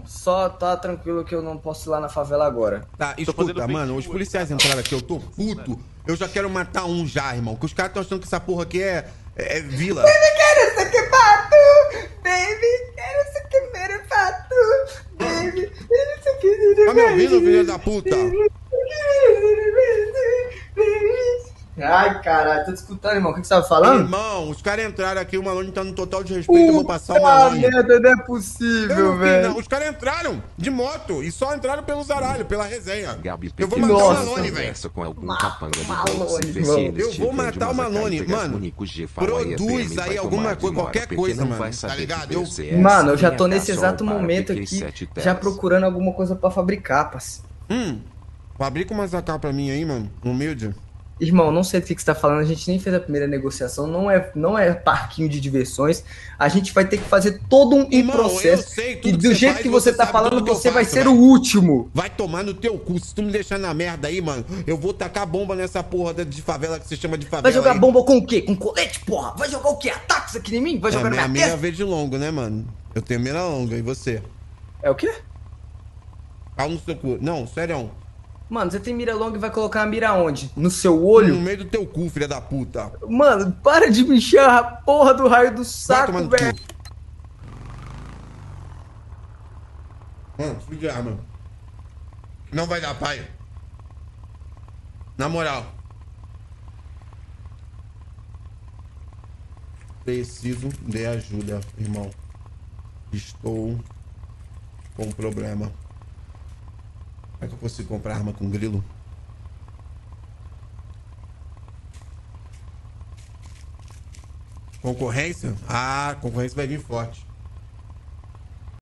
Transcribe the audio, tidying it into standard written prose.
Só tá tranquilo que eu não posso ir lá na favela agora. Tá, Tô fazendo escuta, mano, os feitiço, policiais tá? entraram aqui, eu tô puto. Eu já quero matar um já, irmão. Que os caras tão achando que essa porra aqui é vila. Quero ser que pato! Baby, quero ser que mere pato! Baby, quero ser que Tá me ouvindo, filho da puta? Ai, caralho, tô te escutando, irmão. O que você tava falando? Irmão, os caras entraram aqui, o Malone tá no total de respeito, eu vou passar o Puta Malone. merda, não é Eu possível, não vi, não. velho. Os caras entraram de moto e só entraram pelo zaralho, pela resenha. Gabi Eu vou Pequeno matar o Nossa, Malone, velho. conversa com algum Mata capanga do Malone, boxe, vê se irmão. eles Eu te vou vendem matar o umas Malone, cartas, mano. Único G, fala aí, Produz PM, vai aí tomar alguma coisa, demora, qualquer porque coisa, não mano. vai saber Tá ligado? que Eu... VCS, Mano, eu já vem tô cá nesse só exato para momento PQ aqui, 7 já telas. procurando alguma coisa pra fabricar, parceiro. Fabrica umas AK pra mim aí, mano. Humilde. Irmão, não sei do que você tá falando, a gente nem fez a primeira negociação, não é parquinho de diversões. A gente vai ter que fazer todo um Irmão, processo. eu sei E tudo do que jeito faz, que você tá sabe falando, tudo que eu você vai faço, ser velho. o último. Vai tomar no teu cu. Se tu me deixar na merda aí, mano, eu vou tacar bomba nessa porra de favela que você chama de favela. Vai jogar aí. bomba com o quê? Com colete, porra? Vai jogar o quê? Ataques aqui em mim? Vai jogar na minha minha mira testa? vê de longo, né, mano? Eu tenho mira longa, e você? É o quê? Pau no seu cu. Não, sério. Mano, você tem mira longa e vai colocar a mira onde? No seu No olho? meio do teu cu, filha da puta. Mano, para de me encher a porra do raio do Vai saco, tomar no velho. cu. Mano, filho de arma. Não vai dar, pai. Na moral. Preciso de ajuda, irmão. Estou com um problema. Como é que eu consigo comprar arma com grilo? Concorrência? Ah, concorrência vai vir forte.